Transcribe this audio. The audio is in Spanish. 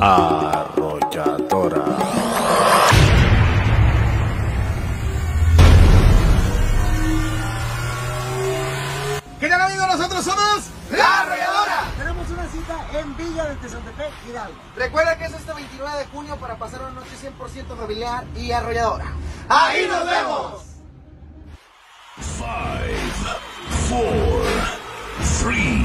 Arrolladora. ¿Qué tal, amigos? Nosotros somos La Arrolladora. Tenemos una cita en Villa de Tezontepec, Hidalgo. Recuerda que es este 29 de junio para pasar una noche 100% familiar y arrolladora. ¡Ahí nos vemos! 5, 4, 3,